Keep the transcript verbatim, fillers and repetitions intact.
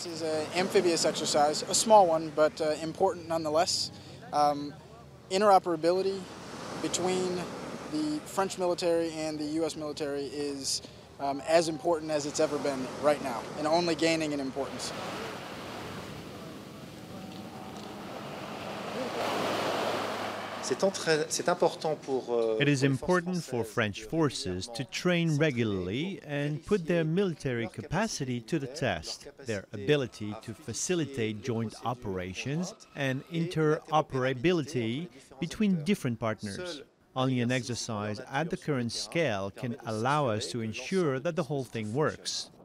This is an amphibious exercise, a small one, but uh, important nonetheless. Um, interoperability between the French military and the U S military is um, as important as it's ever been right now, and only gaining in importance. It is important for French forces to train regularly and put their military capacity to the test, their ability to facilitate joint operations and interoperability between different partners. Only an exercise at the current scale can allow us to ensure that the whole thing works.